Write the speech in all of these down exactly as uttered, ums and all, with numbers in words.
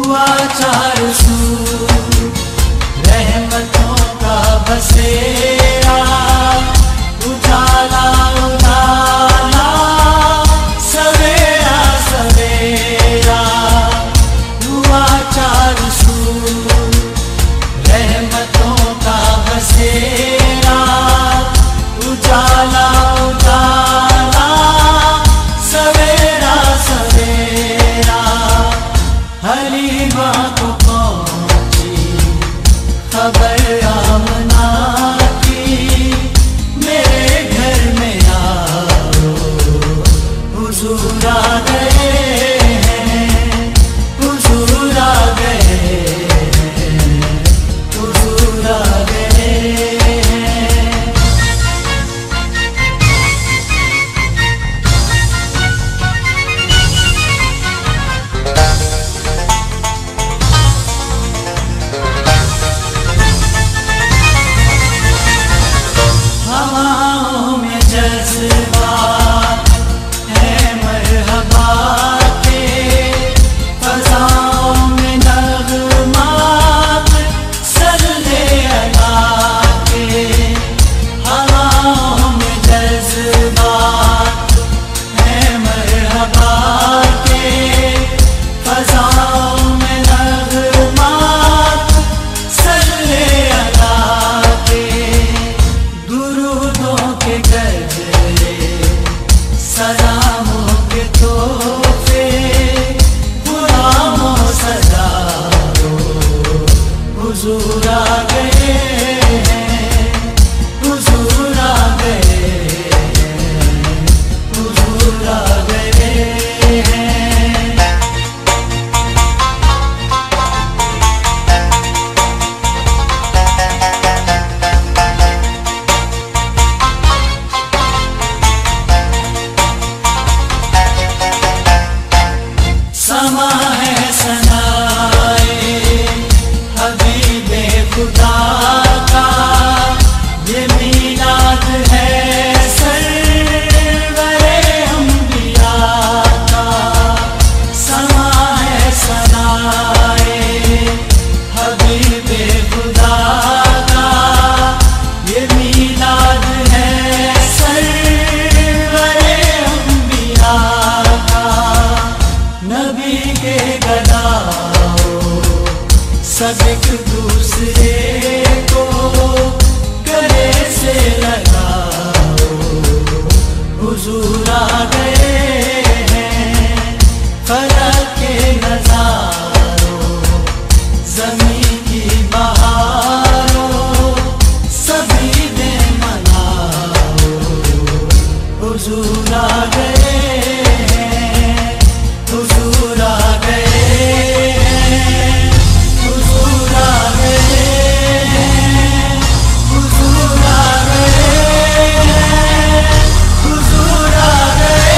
ہوا چار سو رحمتوں کا بسیرا، اجالا اجالا سویرا سویرا، ہوا چار سو رحمتوں کا بسیرا، اجالا اجالا سویرا سویرا، حلیمہ کو پہنچی خبر آمنہ کی، میرے گھر میں آؤ حضور آ گئے ہیں، حضور آ گئے ہیں، حضور آ گئے ہیں۔ ہواؤں میں جذبات ہیں مرحبا کے، فضاؤں میں نغمات صلی اللہ کے، ہواؤں میں جذبات ہیں مرحبا کے، فضاؤں میں نغمات صلی اللہ کے، درودوں کے گجرے سلاموں کے تحفے، غلاموں سجاؤ حضور آ گئے ہیں، حضور آ گئے ہیں، حضور آ گئے ہیں۔ سما ہے ثنائے حبیب خدا کا، یہ میلاد ہے سرور انبیاء کا، سما ہے ثنائے حبیب خدا کا، یہ میلاد ہے سرور انبیاء کا، نبی کے گداؤ سب ایک دوسرے کو گلے سے لگاؤ، حضور آ گئے ہیں، فلک کے نظاروں زمین کی بہاروں سبھی نے مناؤ، حضور آ گئے ہیں، حضور آ گئے ہیں، حضور آ گئے ہیں، حضور آ گئے ہیں، حضور آ گئے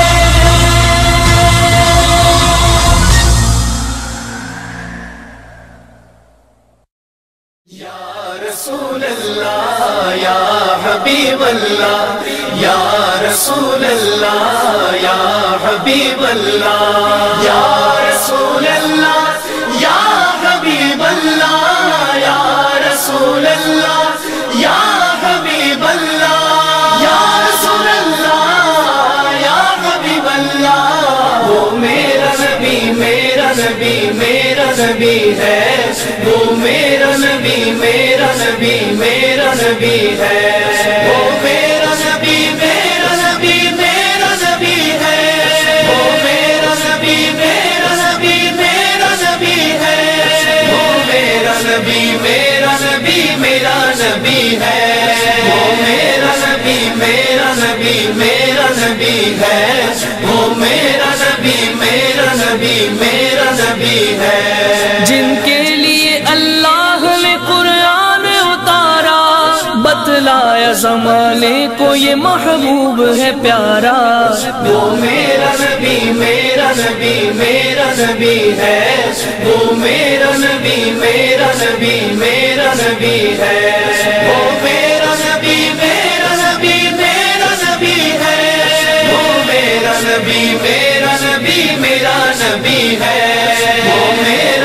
ہیں۔ یا رسول اللہ یا حبیب اللہ، یا رسول اللہ یا حبیب اللہ، یا رسول اللہ یا حبیب اللہ، یا رسول اللہ یا حبیب اللہ، یا رسول اللہ یا حبیب اللہ، وہ میرا نبی میرا نبی میرا نبی ہے، وہ میرا نبی میرا نبی میرا نبی ہے، وہ میرا نبی میرا نبی میرا نبی ہے، وہ میرا نبی میرا نبی میرا نبی ہے، وہ میرا نبی میرا نبی میرا نبی ہے، وہ میرا نبی میرا نبی میرا نبی ہے، وہ میرا نبی میرا نبی میرا نبی ہے۔ جن کے لیے اللہ نے قرآن اتارا، بتلایا زمانے کو یہ محبوب ہے پیارا، وہ میرا نبی میرا نبی میرا نبی ہے، وہ میرا نبی میرا نبی میرا نبی ہے، وہ میرا نبی میرا نبی میرا نبی ہے، وہ میرا نبی میرا نبی میرا نبی ہے، وہ میرا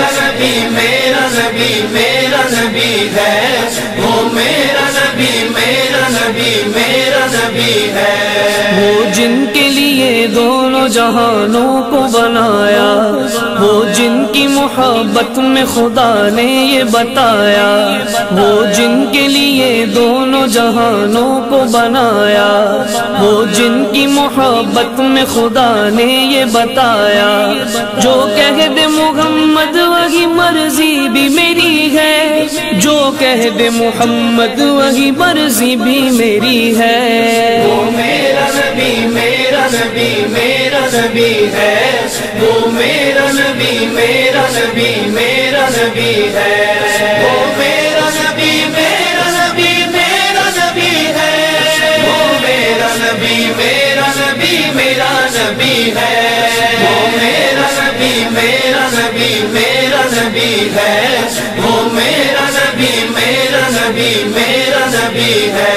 نبی میرا نبی میرا نبی ہے، وہ میرا نبی میرا نبی میرا نبی ہے، وہ جن کے لیے دونوں جہانوں کو بنایا، وہ جن کی محبت میں خدا نے یہ بتایا، وہ جن کے لیے دونوں جہانوں کو بنایا، وہ جن کی محبت میں خدا نے یہ بتایا، جو کہہ دے محمد وہی مرضی بھی میری ہے، جو کہہ دے محمد وہی مرضی بھی میری ہے، وہ میرا نبی میرا نبی میرا نبی ہے، وہ میرا نبی میرا نبی میرا نبی ہے، وہ میرا نبی میرا نبی میرا نبی ہے، وہ میرا نبی میرا نبی میرا نبی ہے، وہ میرا نبی میرا نبی میرا نبی ہے، وہ میرا نبی میرا نبی میرا نبی ہے،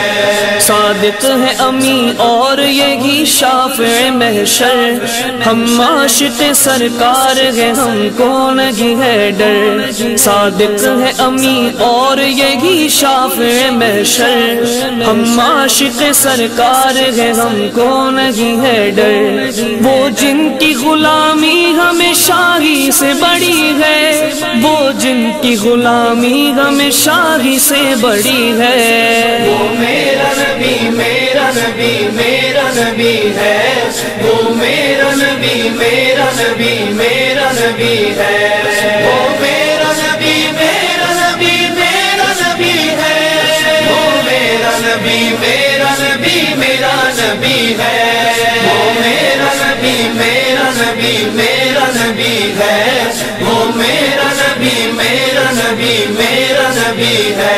صادق ہے امی اور یہی شافع محشر، ہم عاشق سرکار ہے ہم کو نہیں ہے ڈر، صادق ہے امی اور یہی شافع محشر، ہم عاشق سرکار ہے ہم کو نہیں ہے ڈر، وہ جن کی غلامی ہمیشہ ہی سے بڑی ہے، وہ جن کی غلامی ہمیشہ ہی سے بڑی ہے، وہ میرا نبی میرا نبی میرا نبی ہے، وہ میرا نبی میرا نبی میرا نبی ہے، وہ میرا نبی میرا نبی میرا نبی ہے، وہ میرا نبی میرا نبی میرا نبی ہے، وہ میرا نبی میرا نبی میرا نبی ہے، وہ میرا نبی میرا نبی میرا نبی ہے،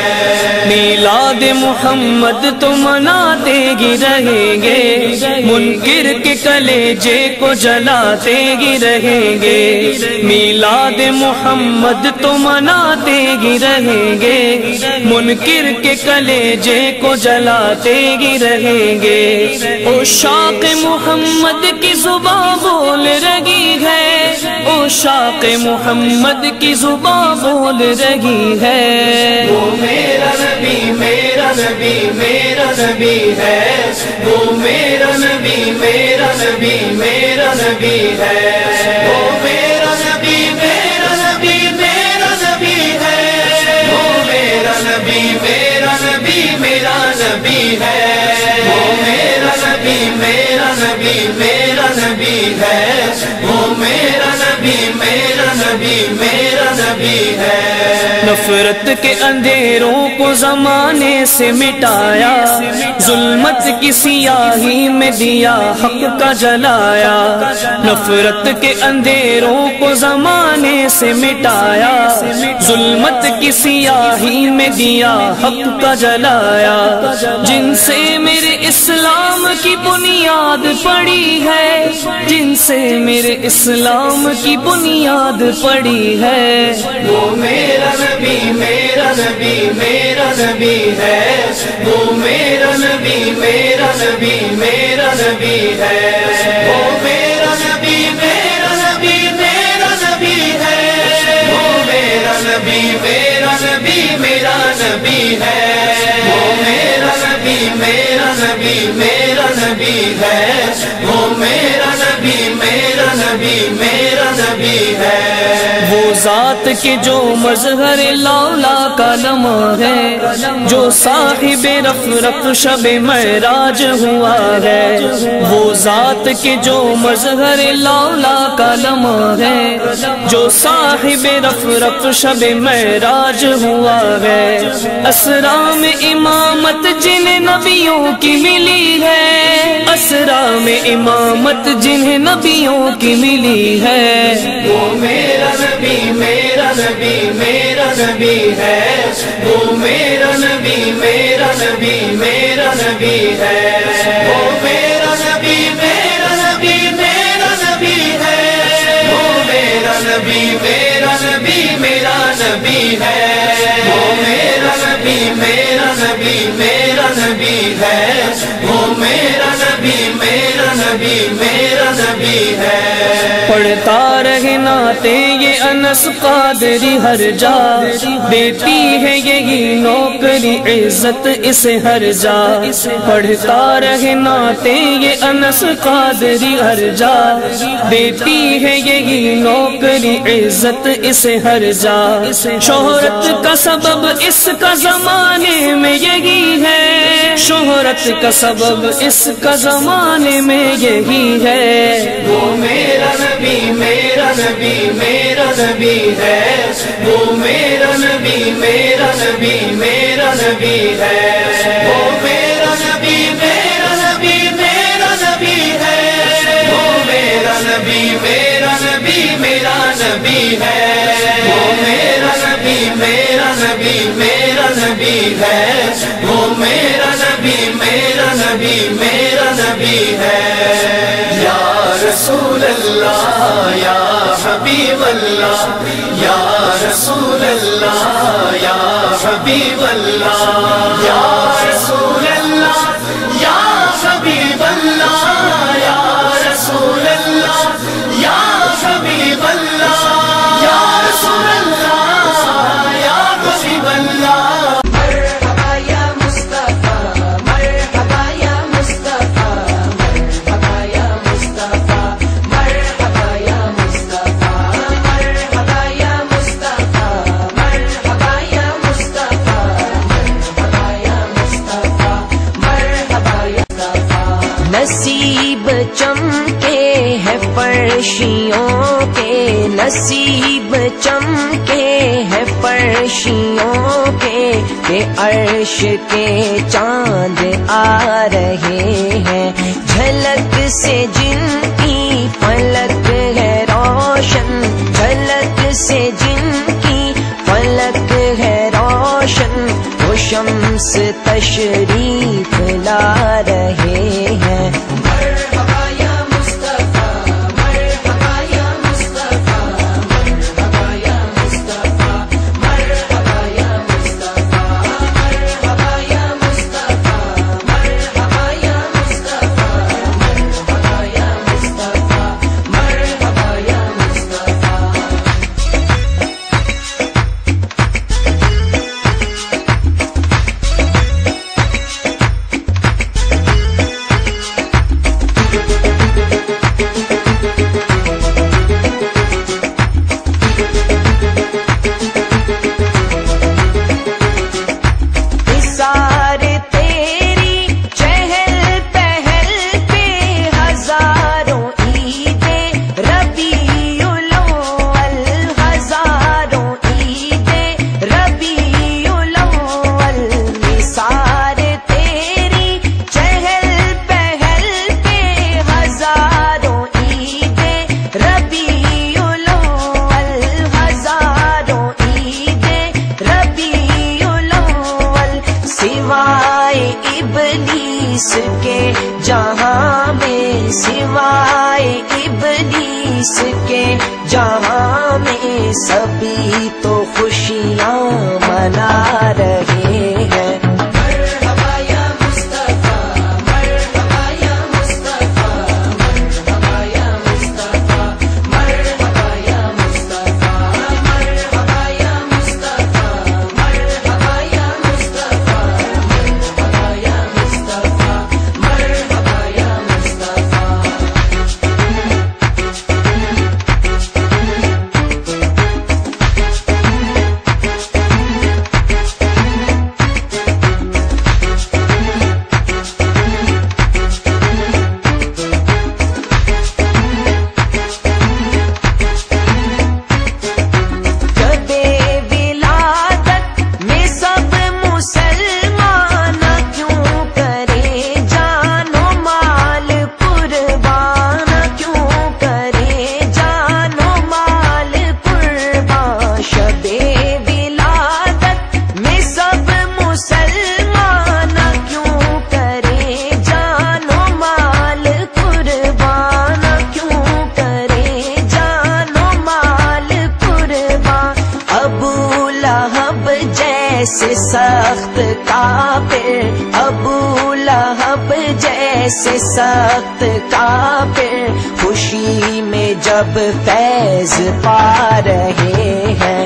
میلاد محمد تو مناتے ہی رہیں گے، منکر کے کلیجے کو جلاتے ہی رہیں گے، میلاد محمد تو مناتے ہی رہیں گے، منکر کے کلیجے کو جلاتے ہی رہیں گے، عشاق محمد کی زبان بول رہی ہے، عشاق محمد کی زبان بول رہی ہے، وہ میرا نبی میرا نبی میرا نبی ہے، وہ میرا نبی میرا نبی میرا نبی ہے، وہ میرا نبی میرا نبی میرا نبی ہے، وہ میرا نبی میرا نبی میرا نبی ہے، وہ میرا نبی میرا نبی میرا نبی ہے، وہ میرا نبی میرا نبی میرا نبی ہے، نفرت کے اندھیروں کو زمانے سے مٹایا، ظلمت کی سیاہی میں دیا حق کا جلایا، نفرت کے اندھیروں کو زمانے سے مٹایا، ظلمت کی سیاہی میں دیا حق کا جلایا، جن سے میرے اسلام کی بنیاد پڑی ہے، جن سے میرے اسلام کی بنیاد پڑی ہے، وہ میرا نبی میرا نبی میرا نبی ہے، وہ میرا نبی میرا نبی میرا نبی ہے، وہ میرا نبی میرا نبی میرا نبی ہے، وہ میرا نبی میرا نبی میرا نبی ہے، وہ میرا نبی میرا نبی میرا نبی ہے، وہ میرا نبی میرا نبی میرا نبی ہے، وہ ذات کے جو مظہر لالا کا لمحہ ہے، جو صاحب رف رف شب معراج ہوا ہے، وہ ذات کے جو مظہر لالا کا لمحہ ہے، جو صاحب رف رف شب معراج ہوا ہے، اسرا میں امامت جنہیں نبیوں کی ملی ہے، اسرا میں امامت جنہیں نبیوں کی ملی ہے، وہ میرا نبی میرا نبی میرا نبی ہے، وہ میرا نبی میرا نبی میرا نبی ہے، وہ میرا نبی میرا نبی میرا نبی ہے، وہ میرا نبی میرا نبی میرا نبی ہے، وہ میرا نبی میرا نبی میرا میرا نبی ہے، وہ میرا نبی میرا نبی میرا نبی ہے۔ پڑھتا رہے ناتے یہ انس قادری ہر جا، دیتی ہے یہی نوکری عزت اسے ہر جا۔ پڑھتا رہے ناتے یہ انس قادری ہر جا، دیتی ہے یہی نوکری عزت اسے ہر جا۔ شہرت کا سبب اس کا زمانے میں یہی ہے، شہرت کا سبب اس کا زمانے میں یہی ہے۔ وہ میرا نبی میرا نبی میرا نبی ہے، وہ میرا نبی میرا نبی میرا نبی ہے۔ وہ میرا نبی میرا نبی میرا نبی ہے، وہ میرا نبی میرا نبی میرا نبی ہے۔ وہ میرا نبی میرا نبی میرا نبی ہے، وہ میرا نبی میرا نبی میرا نبی ہے۔ یا رسول اللہ یا حبیب اللہ، یا رسول اللہ یا حبیب اللہ، یا رسول اللہ یا حبیب اللہ، یا رسول اللہ یا حبیب اللہ، یا رسول اللہ یا حبیب اللہ۔ مرحبا یا مصطفیٰ، مرحبا یا مصطفیٰ، مرحبا یا مصطفیٰ، مرحبا یا مصطفیٰ، مرحبا یا مصطفیٰ، مرحبا یا مصطفیٰ، مرحبا یا مصطفیٰ، مرحبا یا مصطفیٰ۔ نصیب چمکے ہے فرشیوں کے، نصیب چمکے ہے فرشیوں کے، کہ عرش کے چاند آ رہے ہیں، جھلک سے جن کی فلک ہے روشن، جھلک سے جن کی فلک ہے روشن، وہ شمس تشریف لا رہے ہیں۔ مرحبا یا مصطفیٰ، مرحبا یا مصطفیٰ، مرحبا یا مصطفیٰ، مرحبا یا مصطفیٰ، مرحبا یا مصطفیٰ، مرحبا یا مصطفیٰ، مرحبا یا مصطفیٰ، مرحبا یا مصطفیٰ۔ نثار تیری چہل پہل پہ ہزاروں عیدیں، ربیع الاول ہزاروں عیدیں، ربیع الاول۔ نثار تیری چہل پہل پہ ہزاروں عیدیں، ربیع الاول ہزاروں عیدیں، ربیع الاول۔ سوائے ابلیس کے جہاں میں، سوائے ابلیس کے جہاں میں، سبھی تو خوشیاں منا رہے ہیں۔ مرحبا یا مصطفیٰ، مرحبا یا مصطفیٰ، مرحبا یا مصطفیٰ، مرحبا یا مصطفیٰ، مرحبا یا مصطفیٰ، مرحبا یا مصطفیٰ، مرحبا یا مصطفیٰ، مرحبا یا مصطفیٰ۔ لہب جیسے سخت کافر، ابو لہب جیسے سخت کافر، خوشی میں جب فیض پا رہے ہیں۔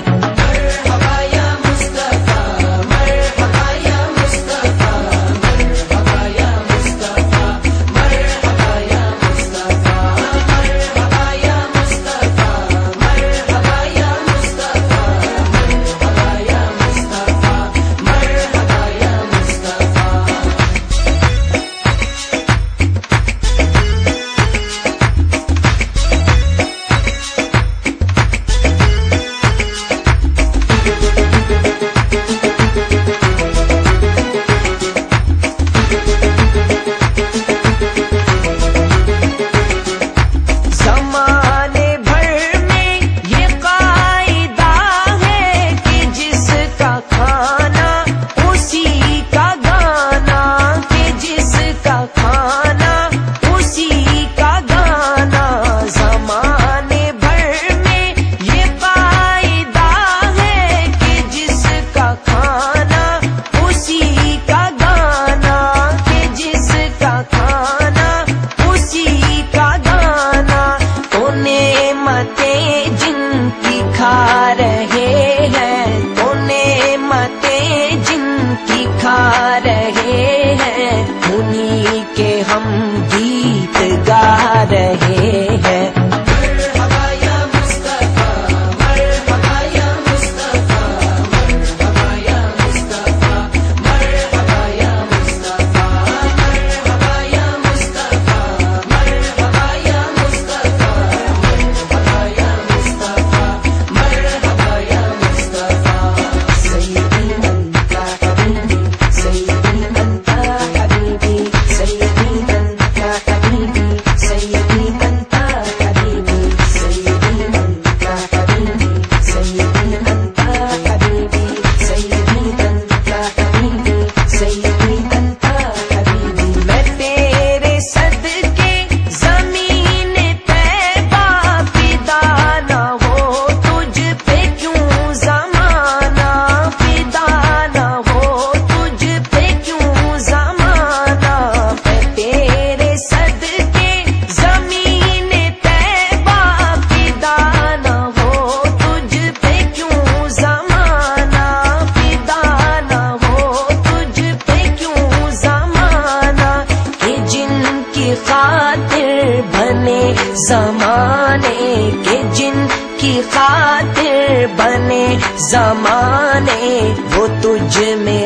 زمانے وہ تجھ میں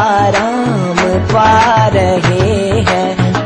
آرام پا رہے ہیں۔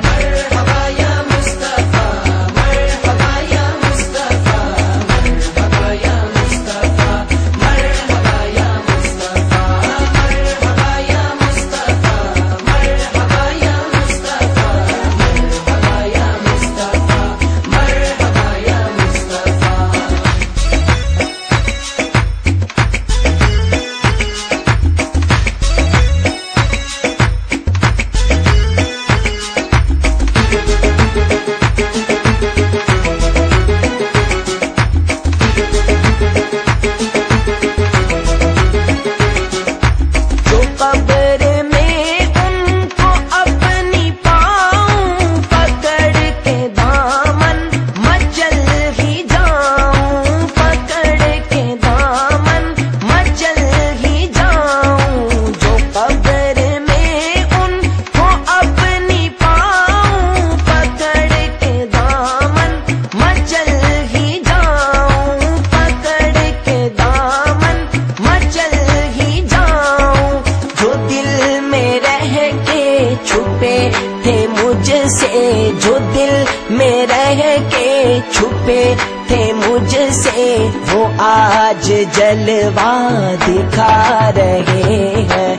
جو دل میں رہ کے چھپے تھے مجھ سے وہ آج جلوہ دکھا رہے ہیں۔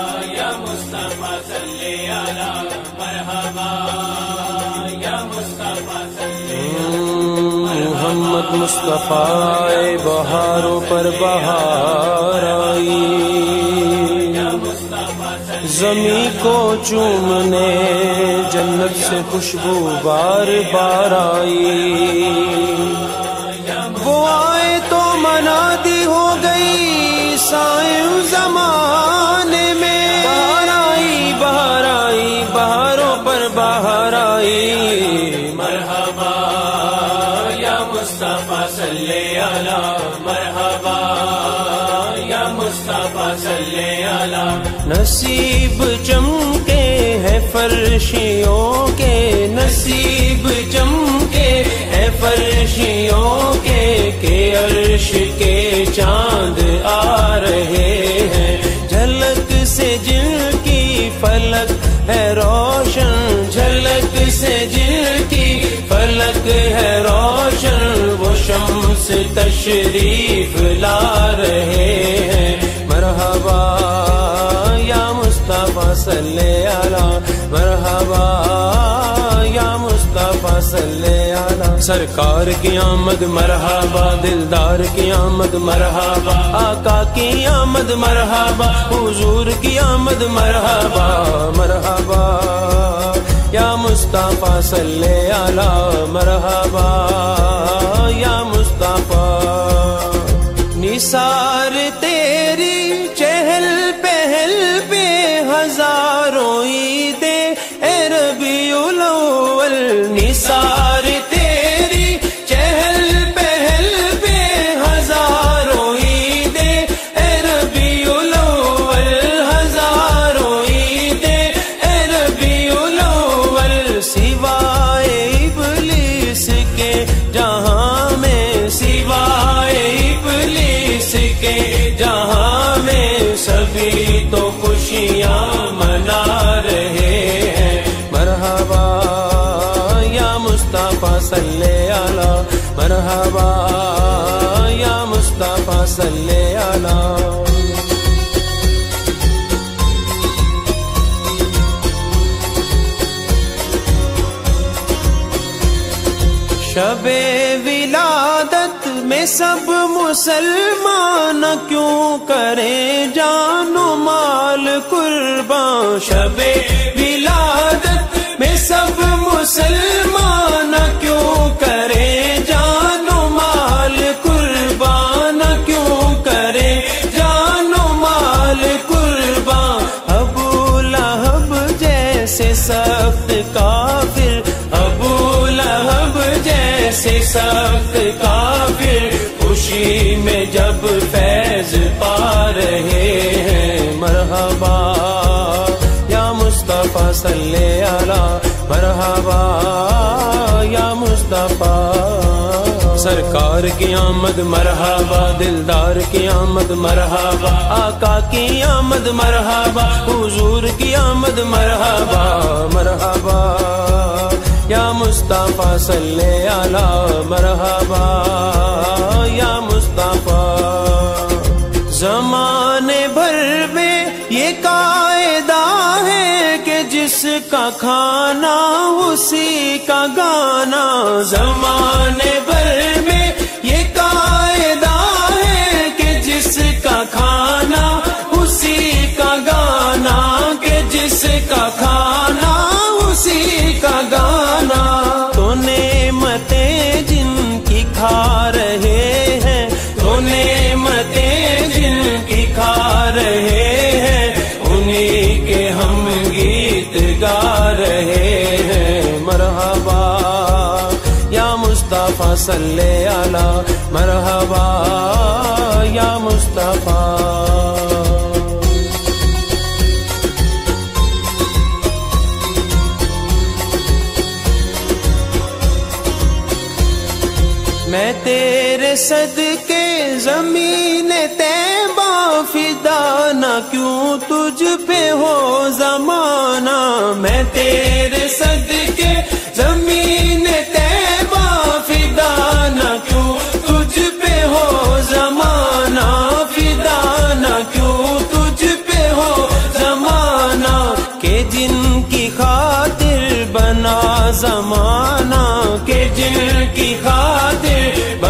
مصطفیٰ صلی علی مرحبا یا مصطفیٰ محمد مصطفیٰ بہاروں پر بہار آئی، زمیں کو چومنے جنت سے خوشبو بار بار آئی، وہ آئے تو منادی ہو گئی سائیں زمانے میں، بہار آئی بہار آئی بہاروں پر بہار آئی، مرحبا یا مصطفیٰ صلی علی، مرحبا یا مصطفیٰ صلی علی، نصیب چمکے ہیں فرشیوں کے، نصیب چمکے ہیں فرشیوں کے، کہ عرش کے چاند آ رہے ہیں، جھلک سے جن کی فلک ہے روشن، جھلک سے جن کی فلک ہے روشن، وہ شمس تشریف لا رہے ہیں، مرحبا یا مصطفیٰ صلی علی، مرحبا یا مصطفیٰ صلی علی، سرکار کی آمد مرحبا، دلدار کی آمد مرحبا، آقا کی آمد مرحبا، حضور کی آمد مرحبا، مرحبا یا مصطفیٰ صلی علی، مرحبا یا مصطفیٰ، نثار تیری چہل پہل پہ ہزاروں عیدیں اے ربیع الاول، نثار تیری چہل پہل پہ ہزاروں عیدیں اے ربیع الاول، ہزاروں عیدیں اے ربیع الاول، سوائے ابلیس کے جہاں میں، سوائے ابلیس کے جہاں میں، سبھی تو خوشیاں منا رہے ہیں، مرحبا یا مصطفیٰ صلی علی، مرحبا یا مصطفیٰ صلی علی، شب ولادت میں سب مسلمان کیوں کریں جان و مال قربان، شب ولادت میں سب مسلمان کیوں کریں جان و مال قربان، کیوں کریں جان و مال قربان، ابو لہب جیسے سخت کافر، ابو لہب جیسے سخت کافر، خوشی میں جب فیض پا رہے ہیں، مرحبا یا مصطفیٰ صلی علی، مرحبا یا مصطفیٰ، سرکار کی آمد مرحبا، دلدار کی آمد مرحبا، آقا کی آمد مرحبا، حضور کی آمد مرحبا، مرحبا یا مصطفیٰ صلی علی، مرحبا یا مصطفیٰ، زمانے بھر میں یہ قاعدہ ہے کہ جس کا کھانا اسی کا گانا، زمانے بھر میں یہ قاعدہ ہے کہ جس کا کھانا اسی کا گانا، کہ جس کا کھانا اسی کا گانا، تو نعمتیں جن کی کھا رہے ہیں، تو نعمتیں جن کی کھا رہے ہیں، انہی کے ہم گیت گا رہے ہیں، مرحبا یا مصطفیٰ صلی علی، مرحبا یا مصطفیٰ، میں تیرے صدقے زمین طیبہ فدا، نہ کیوں تجھ پہ ہو زمانہ، میں تیرے صدقے زمین طیبہ فدا، نہ کیوں تجھ پہ ہو زمانہ، فدا نہ کیوں تجھ پہ ہو زمانہ، کہ جن کی خاطر بنا زمانہ، کہ جن کی خاطر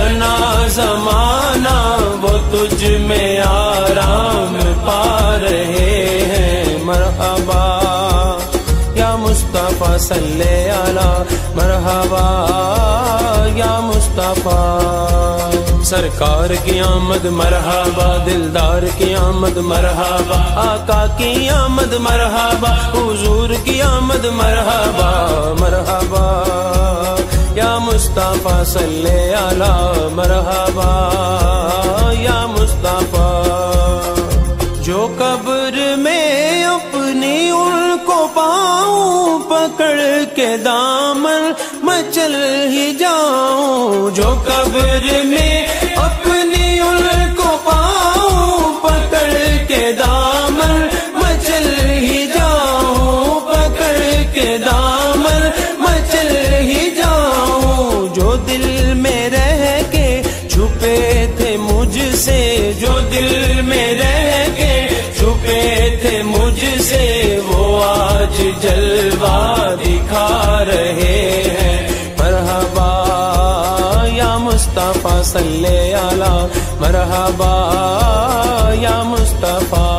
تجھ میں آرام پا رہے ہیں۔ مرحبا یا مصطفیٰ صلی علی، مرحبا یا مصطفیٰ۔ سرکار کی آمد مرحبا، دلدار کی آمد مرحبا، آقا کی آمد مرحبا، حضور کی آمد مرحبا، مرحبا یا مصطفیٰ صلی علی، مرحبا یا مصطفیٰ۔ جو قبر میں اپنی ان کو پاؤں، پکڑ کے دامن میں چل ہی جاؤں۔ جو قبر میں اپنی ان کو پاؤں، پکڑ کے دامن میں چل ہی جاؤں، پکڑ کے دامن میں چل ہی جاؤں۔ جو دل میں رہ کے چھپے تھے مجھ سے، جو دل میں رہ کے چھپے تھے مجھ سے، وہ آج جلوہ دکھا رہے ہیں۔ مرحبا یا مصطفیٰ صلی علی، مرحبا یا مصطفیٰ۔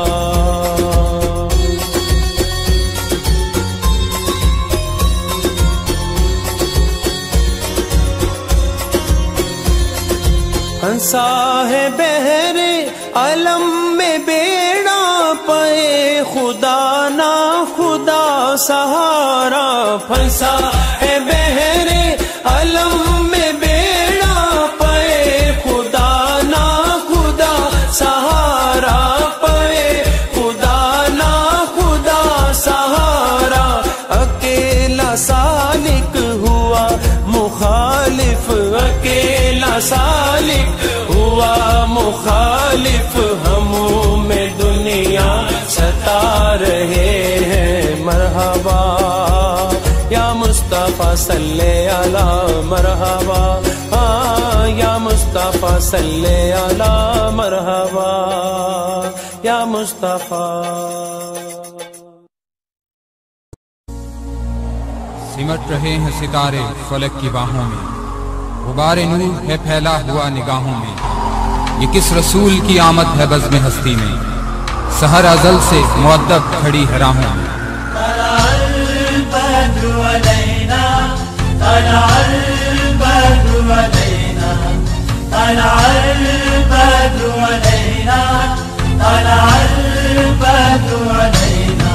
ہنسا ہے بحر علم میں بیڑا، پائے خدا نا خدا سہارا۔ پھنسا ہے بحر علم میں بیڑا، پائے خدا نا خدا سہارا، پائے خدا نا خدا سہارا۔ اکیلا سالک ہوا مخالف، اکیلا سالک ہوا مخالف، ہموں میں دنیا ستا رہے ہیں۔ مرحبا یا مصطفیٰ صلی علی، مرحبا یا مصطفیٰ صلی علی، مرحبا یا مصطفیٰ۔ سمٹ رہے ہیں ستارے فلک کی باہوں میں، غبار نور ہے پھیلا ہوا نگاہوں میں۔ یہ کس رسول کی آمد ہے بزم ہستی میں، سحر ازل سے مؤدب کھڑی ہے راہوں میں۔ طلع البدر علينا، طلع البدر علينا، طلع البدر علينا، طلع البدر علينا۔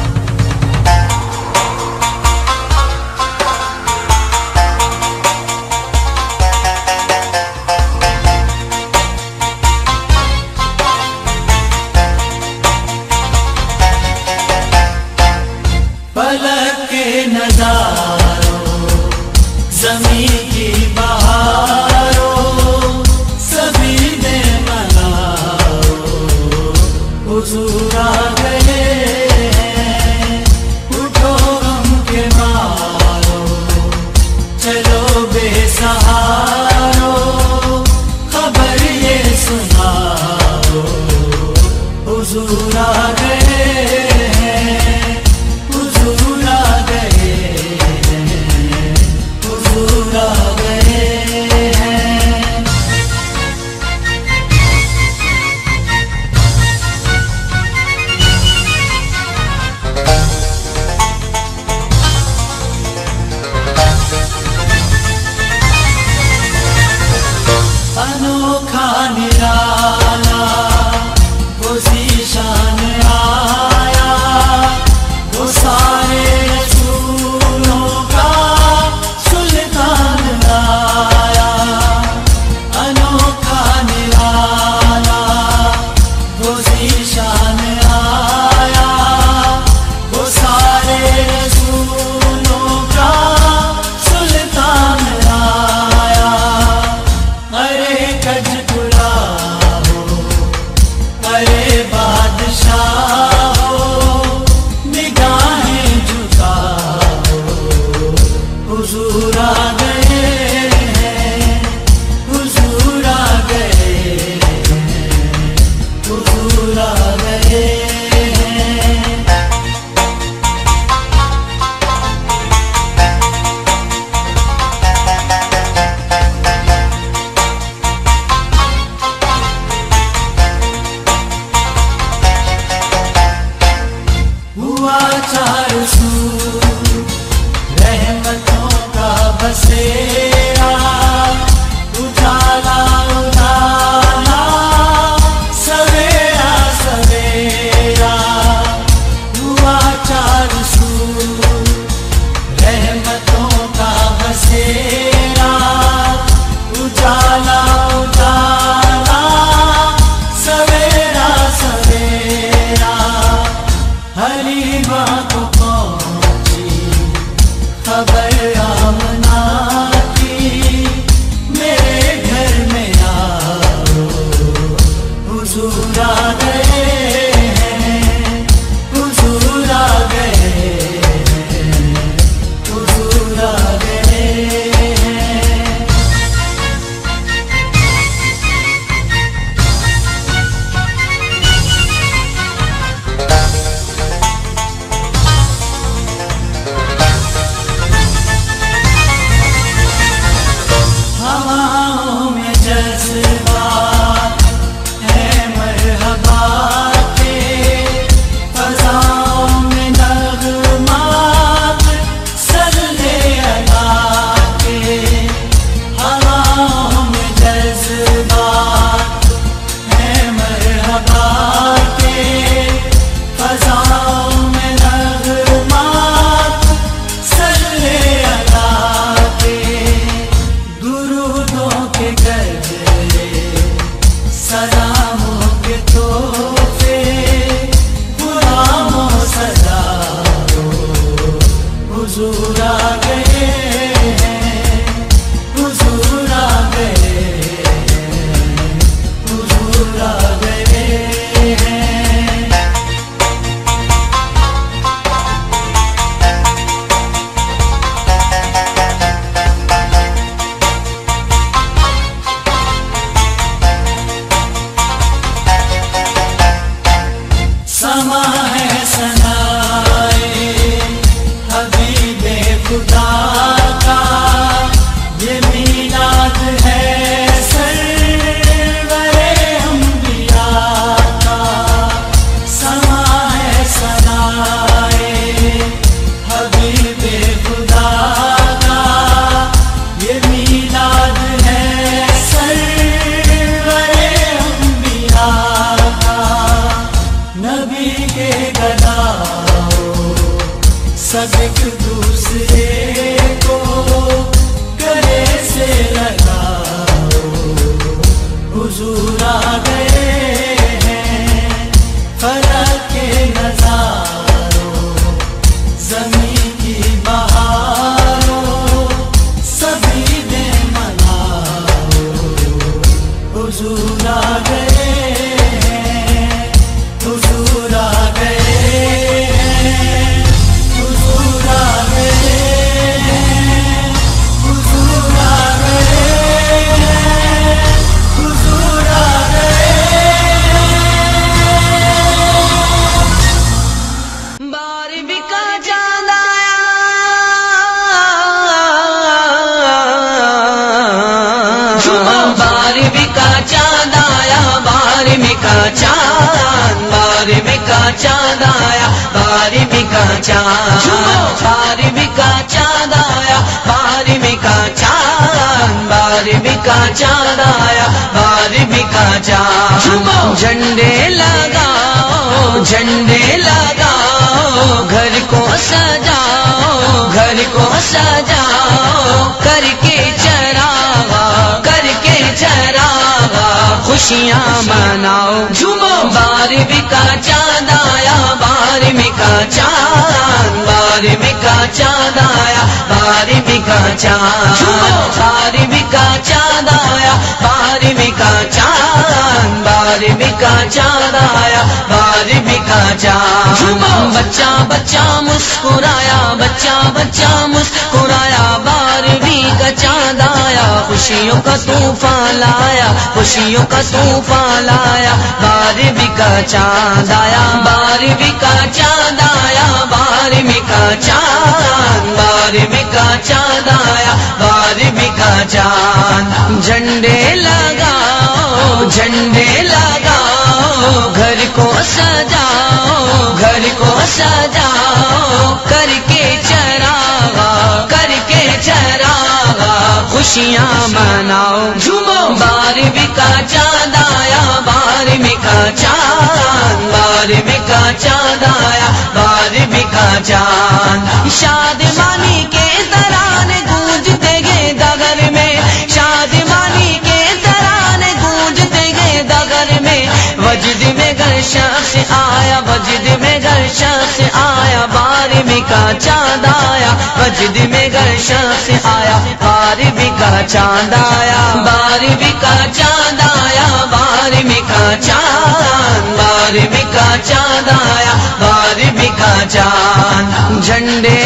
فلک کے نظاروں، زمین کی بہاروں، سبھی نے مناؤ، حضور آ گئے ہیں۔ اٹھو غم کے مارو، چلو بے سہارو، خبر یہ سناؤ، حضور آ گئے ہیں، حضور آ گئے ہیں، حضور آ گئے ہیں۔ انوکھا نرالا وہ ذی شان बसेरा, उजाला उजाला सवेरा सवेरा हुआ चार सू रहमतों का बसेरा, उजाला उजाला सवेरा सवेरा हलीमा को पहुंची खबर आमना की, मेरे घर में आओ हुजूर आ गए हैं, हुजूर आ गए हैं, हुजूर आ गए हैं। हवाओं में जज्बात है मरहबा के, फज़ाओं में नग़मात सल्ले अला के। हवाओं में जज्बात है मरहबा के, फज़ाओं में नग़मात सल्ले अला के। दुरूदों के गजरे सलामों के तोहफे, गुलामों सजाओ हुजूर आ गए हैं, हुजूर आ गए हैं, हुजूर आ गए हैं। समा है सनाए हबीबे खुदा का, ये मीलाद है सरवरे अंबिया का। समा है सनाए हबीबे खुदा का, ये मीलाद है सरवरे अंबिया का। नबी के गलाओ सब एक दूसरे को गले से लगाओ, हुजूर आ गए हैं। फलक के नजारों ज़मीं की बहारों सभी ने मनाओ, हुजूर आ गए हैं, हुजूर आ गए हैं, हुजूर आ गए हैं, हुजूर आ गए हैं, हुजूर आ गए हैं। बारहवीं का चांद आया, बारहवीं का चांद आया, बारहवीं का चांद, बारहवीं का चांद आया, बारहवीं का चांद, बारहवीं का चांद आया, बारहवीं का चांद, बारहवीं का चांद आया, बारहवीं का चांद। झंडे लगाओ, झंडे लगाओ, घर को सजाओ, घर को सजाओ, करके चरागा, करके चरागा, खुशियाँ मनाओ, झूमो। बारहवीं का चांद आया, बारहवीं का चांद, बारहवीं का चांद आया, बारहवीं का चांद, बारहवीं का चांद आया, बारहवीं का चांद, बारहवीं का चांद आया, बारहवीं का चांद। बच्चा बच्चा मुस्कुराया, बच्चा बच्चा मुस्कुराया, बारहवीं का चांद आया, खुशियों का तूफान लाया, खुशियों का तूफान लाया, बारहवीं का चांद आया, बारहवीं का चांद आया, बारहवीं का चांद, बारहवीं का चांद आया, बारहवीं का चांद। झंडे लगाओ, झंडे लगाओ, घर को सजाओ, घर को सजाओ, करके चरागा, करके चरागा, خوشیاں مناؤ جھومو بارہویں کا چاند آیا بارہویں کا چاند بارہویں کا چاند آیا بارہویں کا چاند شادمانی کے ترانے گونجتے گئے دگر میں شادمانی کے ترانے گونجتے گئے دگر میں وجد میں گر شخص آیا وجد میں گر شخص آیا بارہویں کا چاند آیا وجد میں گر شخص آیا بارہویں کا چاند آیا بارہویں کا چاند آیا بارہویں کا چاند بارہویں کا چاند آیا بارہویں کا چاند جھنڈے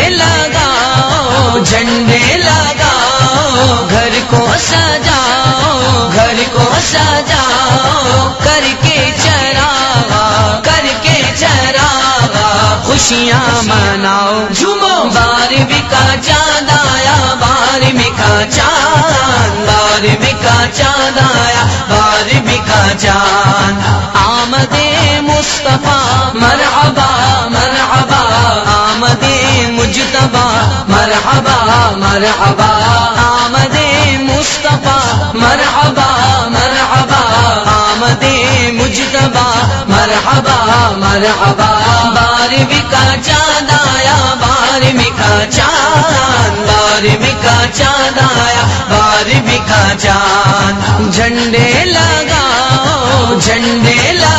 لگاؤ جھنڈے لگاؤ گھر کو سجاؤ گھر کو سجاؤ کر کے چراغا کر کے چراغا خوشیاں مناؤ جھومو بارہویں کا چاند آیا بارہویں کا چاند بارہویں کا چاند آیا بارہویں کا چاند آمد مصطفیٰ مرحبا مرحبا آمد مجتبی مرحبا مرحبا آمد مصطفیٰ مرحبا مرحبا آمد مجتبی مرحبا مرحبا بارہویں کا چاند آیا بارہویں کا چاند بارہویں کا چاند آیا بارہویں کا چاند جھنڈے لگاؤ جھنڈے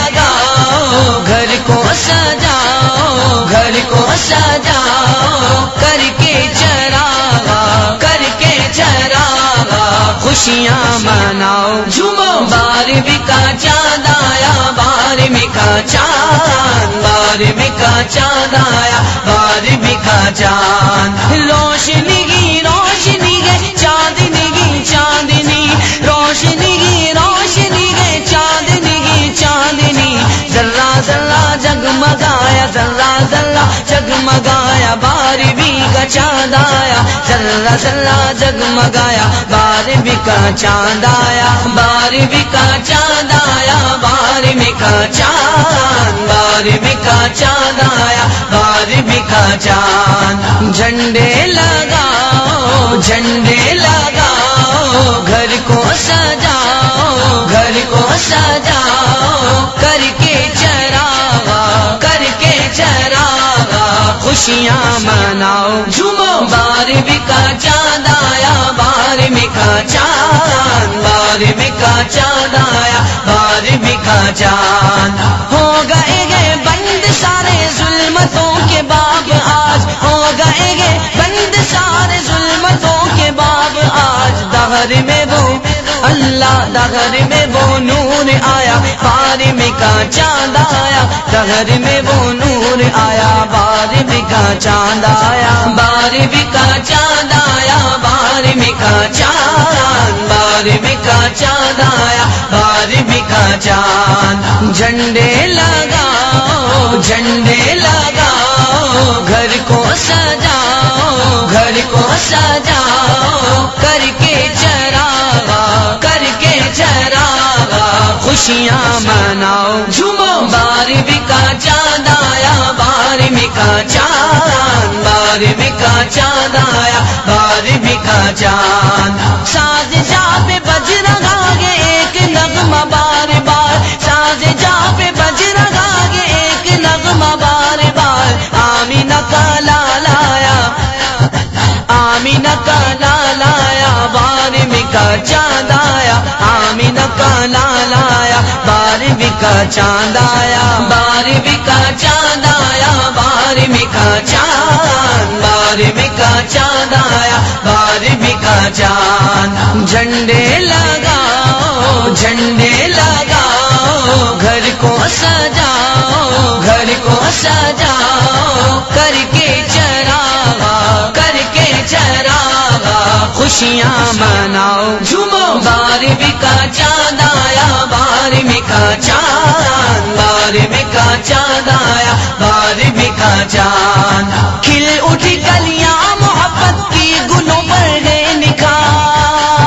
لگاؤ گھر کو سجاؤ گھر کو سجاؤ کر کے چراغا کر کے چراغا خوشیاں مناؤ جھومو بارہویں کا چاند آیا بارہویں کا چاند بارہویں کا چاند آیا بارہویں کا چاند روشنی کی روشنی گئے چاندنی کی چاندنی روشنی کی روشنی گئے چاندنی کی چاندنی ذرہ ذرہ جگمگایا ذرہ ذرہ جگمگایا بارہویں کا چاند آیا ذرہ ذرہ جگمگایا بارہویں کا چاند آیا بارہویں کا چاند آیا بارہویں کا چاند بارہویں کا چاند آیا بارہویں کا چاند جھنڈے لگاؤ جھنڈے لگاؤ گھر کو سجاؤ گھر کو سجاؤ کر کے چراغا کر کے چراغا خوشیاں مناؤ جھومو بارہویں کا چاند آیا بارہویں کا چاند بارہویں کا چاند آیا بارہویں کا چاند ہو گئے گئے بند سارے ظلمتوں کے باب آج ہو گئے گئے بند سارے ظلمتوں کے باب آج دہر میں وہ اللہ دہر میں وہ نور آیا بارہویں کا چاند آیا دہر میں وہ نور آیا بارہویں کا چاند آیا بارہویں کا چاند آیا بارہویں کا چاند بارہویں کا چاند آیا بارہویں کا چاند جھنڈے لگاؤ جھنڈے لگاؤ گھر کو سجاؤ گھر کو سجاؤ کر کے چراغا کر کے چراغا خوشیاں مناؤ جھومو بارہویں کا چاند آیا بارہویں کا چاند بارہویں کا چاند آیا بارہویں کا چاند ساز جا پہ بج رہا گے ایک نغمہ بار بار ساز جا پہ بج رہا گے ایک نغمہ بار بار آمینہ کا لالا آیا آمینہ کا لالا آیا بارہویں کا چاند آیا آمینہ کا لالا آیا بارہویں کا چاند آیا بارہویں کا چاند آیا بارہویں کا چاند بارہویں کا چاند آیا بارہویں کا چاند جھنڈے لگاؤ جھنڈے لگاؤ گھر کو سجاؤ گھر کو سجاؤ کر کے چراغا کر کے چراغا خوشیاں مناؤ جھومو بارہویں کا چاند آیا بارہویں کا چاند بارہویں کا چاند آیا بارہویں کا چاند کھل اٹھی کلیاں محبت کی گلوں پر گئے نکھار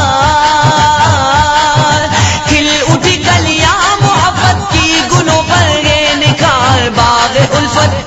کھل اٹھی کلیاں محبت کی گلوں پر گئے نکھار باغ الفت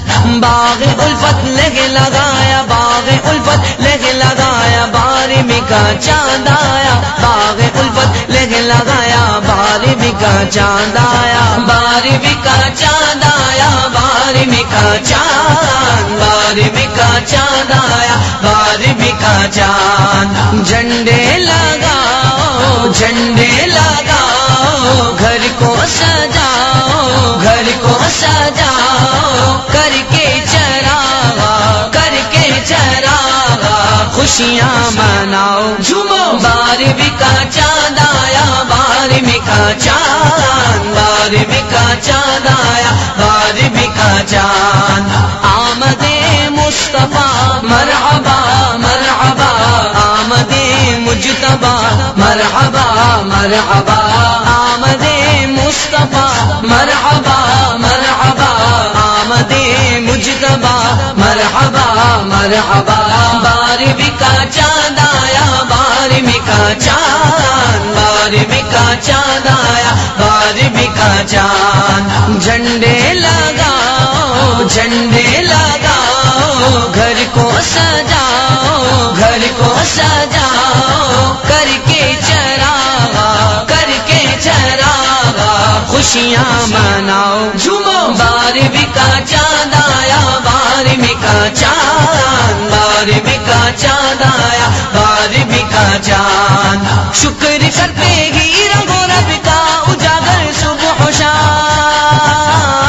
باغ الفت لگ لگایا باغ الفت لگ لگایا بارہویں کا کا چاند آیا باغ الفت لگ لگایا بارہویں کا چاند آیا بارہویں کا چاند آیا بارہویں کا چاند بارہویں کا چاند آیا بارہویں کا چاند جھنڈے لگاؤ جھنڈے لگاؤ گھر کو سجاؤ گھر کو سجاؤ کر کے چراغا کر کے چراغا خوشیاں مناؤ جھومو بارہویں کا چاند آیا بارہویں کا چاند بارہویں کا چاند آیا بارہویں کا چاند آمد مصطفیٰ مرحبا مرحبا آمد مجتبی مرحبا مرحبا آمد مصطفیٰ مرحبا مرحبا آمد مجتبی مرحبا مرحبا بارہویں کا چاند آیا بارہویں کا چاند بارہویں کا چاند آیا بارہویں کا چاند جھنڈے لگاؤ جھنڈے لگاؤ گھر کو سجاؤ گھر کو سجاؤ کر کے چراغا کر کے چراغا خوشیاں مناؤ جھومو بارہویں کا چاند آیا بارہویں کا چاند بارہویں کا چاند آیا بارہویں کا چاند شکر کرتے ہی رنگو رب کا اجاگر صبح و شام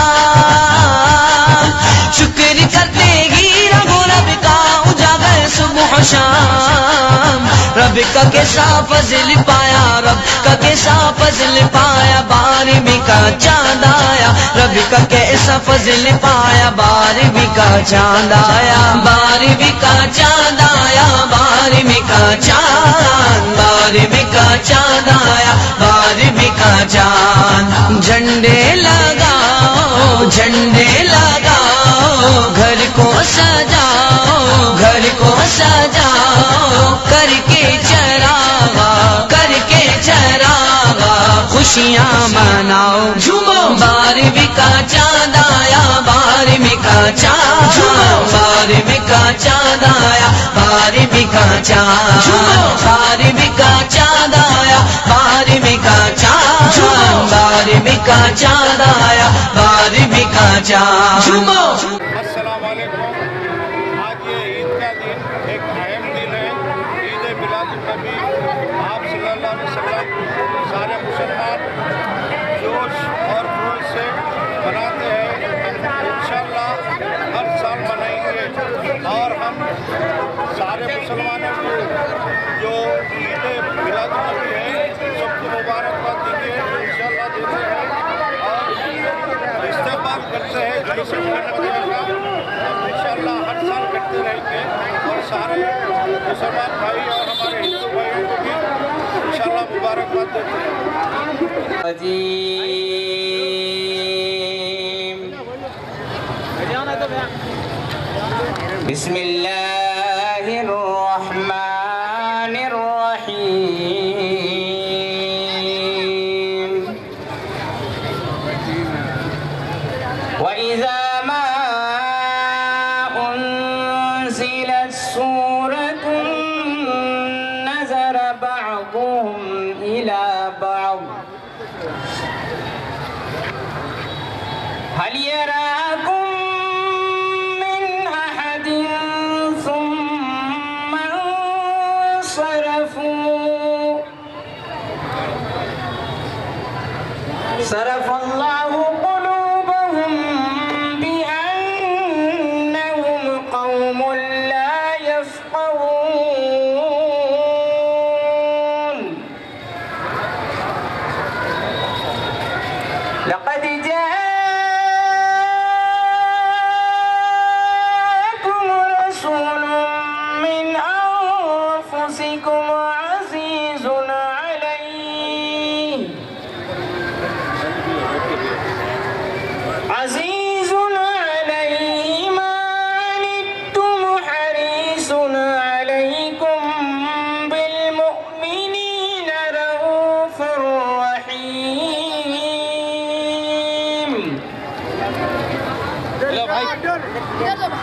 شکر کرتے ہی رنگو رب کا اجاگر صبح و شام رب کا کیسا فضل پایا رب کا کیسا فضل پایا بارہویں کا چاند آیا رب کا کیسا فضل پایا بارہویں کا چاند آیا بارہویں کا چاند آیا بارہویں کا چاند بارہویں کا چاند آیا بارہویں کا چاند جھنڈے لگاؤ جھنڈے لگاؤ گھر کو سجاؤ گھر کو سجاؤ کر کے چراغا کر کے چراغا خوشیاں مناؤ جھومو بارہویں کا چاند آیا بارہویں کا چاند بارہویں کا چاند آیا بارہویں کا چاند بارہویں کا چاند آیا بارہویں کا چاند بارہویں کا چاند آیا بارہویں کا چاند السلام علیکم. آج یہ عید کا دن ایک اہم دن ہے. عید میلاد النبی. آپ صلی اللہ علیہ وسلم سارے مسلمان جوش اور خروش سے مناتے ہیں. انشاءاللہ ہر سال منائیں گے اور ہم سارے مسلمانوں کو جو عید میلاد النبی ہے سب کو مبارکباد دیں گے. انشاءاللہ دیتے ہیں اور استقبال کرتے ہیں جیسے انشاءاللہ ہر سال کرتے رہیں گے اور سارے مسلمان بھائی اور ہمارے ہندو بھائیوں کو بھی انشاءاللہ مبارکباد دیتے ہیں. بسم اللہ الرحمن الرحیم. وَإِذَا مَا أُنزِلَتْ سُورَةٌ نَظَرَ بَعْضُهُمْ إِلَى بَعْضٍ هَلْ يَرَاكُمْ مِنْ أَحَدٍ ثُمَّ انصَرَفُوا صَرَفَ اللَّهُ قُلُوبَهُمْ بِأَنَّهُمْ قَوْمٌ لَا يَفْقَهُونَ. لَقَدْ جَاءَكُمْ رَسُولٌ مِّنْ أَنفُسِكُمْ عَزِيزٌ عَلَيْهِ عزيز عليه ما عنتم حريص عليكم بالمؤمنين رؤوف رحيم.